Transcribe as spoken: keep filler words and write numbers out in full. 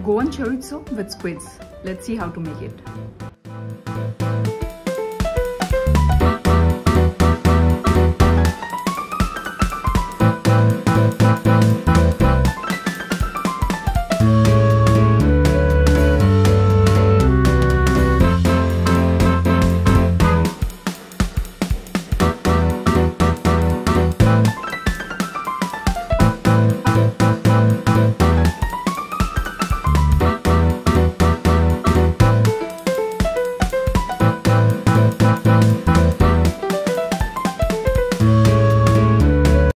Goan chorizo with squids. Let's see how to make it.